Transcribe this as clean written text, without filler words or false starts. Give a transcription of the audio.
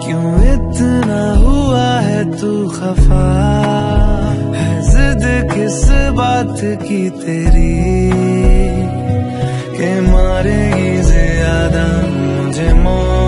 क्यों इतना हुआ है तू खफा, है जिद किस बात की तेरी के मारेगी ज्यादा मुझे